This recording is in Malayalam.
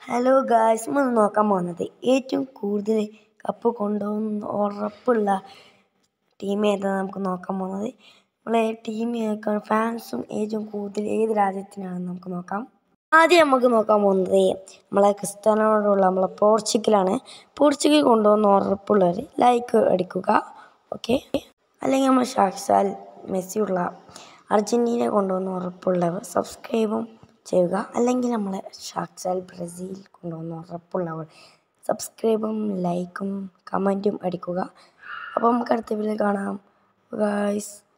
ഹലോ ഗായ്സ്, നമ്മൾ നോക്കാൻ പോകുന്നത് ഏറ്റവും കൂടുതൽ കപ്പ് കൊണ്ടുപോകുന്ന ഉറപ്പുള്ള ടീം ഏതാണ് നമുക്ക് നോക്കാൻ പോകുന്നത്. നമ്മളെ ടീം ഫാൻസും ഏറ്റവും കൂടുതൽ ഏത് രാജ്യത്തിനാണെന്ന് നമുക്ക് നോക്കാം. ആദ്യം നമുക്ക് നോക്കാൻ പോകുന്നത് നമ്മളെ ക്രിസ്ത്യാനോടുള്ള നമ്മളെ പോർച്ചുഗലാണ്. പോർച്ചുഗൽ കൊണ്ടുപോകുന്ന ഉറപ്പുള്ളവർ ലൈക്ക് അടിക്കുക, ഓക്കെ. അല്ലെങ്കിൽ നമ്മൾ സാക്ഷാൽ മെസ്സിയുള്ള അർജൻറ്റീന കൊണ്ടുപോകുന്ന ഉറപ്പുള്ളവർ സബ്സ്ക്രൈബും ചെയ്യുക. അല്ലെങ്കിൽ നമ്മൾ സാക്ഷാൽ ബ്രസീൽ കൊണ്ടുവന്ന് ഉറപ്പുള്ളവർ സബ്സ്ക്രൈബും ലൈക്കും കമൻറ്റും അടിക്കുക. അപ്പോൾ നമുക്ക് അടുത്ത വീഡിയോയിൽ കാണാം ഗായ്സ്.